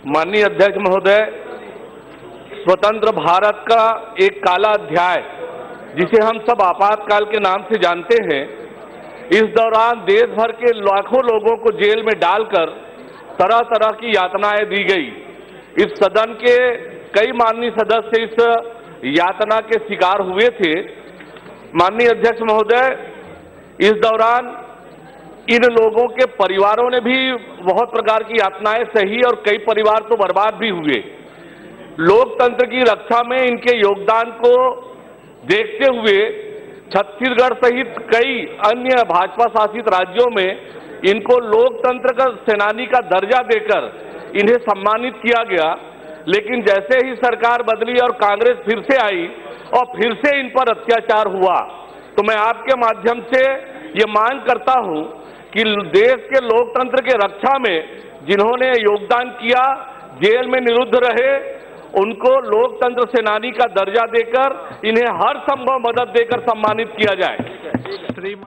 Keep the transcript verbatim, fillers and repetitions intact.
माननीय अध्यक्ष महोदय, स्वतंत्र भारत का एक काला अध्याय जिसे हम सब आपातकाल के नाम से जानते हैं, इस दौरान देश भर के लाखों लोगों को जेल में डालकर तरह तरह की यातनाएं दी गई। इस सदन के कई माननीय सदस्य इस यातना के शिकार हुए थे। माननीय अध्यक्ष महोदय, इस दौरान इन लोगों के परिवारों ने भी बहुत प्रकार की यातनाएं सही और कई परिवार तो बर्बाद भी हुए। लोकतंत्र की रक्षा में इनके योगदान को देखते हुए छत्तीसगढ़ सहित कई अन्य भाजपा शासित राज्यों में इनको लोकतंत्र का सेनानी का दर्जा देकर इन्हें सम्मानित किया गया। लेकिन जैसे ही सरकार बदली और कांग्रेस फिर से आई और फिर से इन पर अत्याचार हुआ, तो मैं आपके माध्यम से ये मांग करता हूं कि देश के लोकतंत्र के रक्षा में जिन्होंने योगदान किया, जेल में निरुद्ध रहे, उनको लोकतंत्र सेनानी का दर्जा देकर इन्हें हर संभव मदद देकर सम्मानित किया जाए।